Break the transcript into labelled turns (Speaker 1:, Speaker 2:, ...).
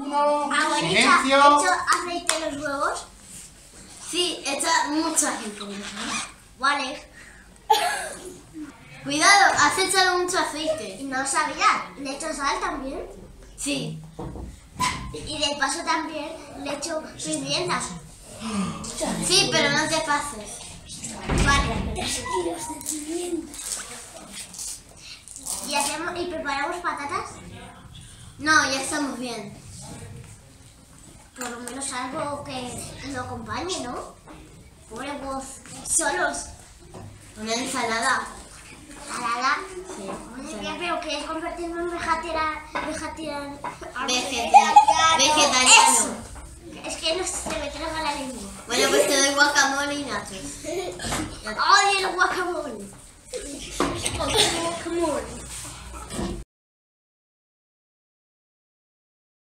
Speaker 1: 1,
Speaker 2: Abuelita,
Speaker 1: silencio.
Speaker 2: ¿he hecho aceite en los huevos?
Speaker 3: Sí, echa mucho aceite.
Speaker 2: Vale.
Speaker 3: Cuidado, has echado mucho aceite.
Speaker 2: Y no lo sabía. ¿Le he hecho sal también?
Speaker 3: Sí.
Speaker 2: Y de paso también le he hecho pimientas.
Speaker 3: Sí, pero no te pases.
Speaker 2: Vale. 3 kilos de pimienta. ¿Y preparamos patatas?
Speaker 3: No, ya estamos bien.
Speaker 2: Por lo menos algo que lo acompañe, ¿no? Pobre voz. Solos.
Speaker 3: Una ensalada.
Speaker 2: ¿Salada?
Speaker 3: Sí.
Speaker 2: Madre mía, pero ¿quieres convertirme en vegetariano?
Speaker 3: Vegetariano.
Speaker 2: Es que no se me traga la lengua.
Speaker 3: Bueno, pues te doy guacamole y nachos.
Speaker 2: ¡Ay, el guacamole! El guacamole.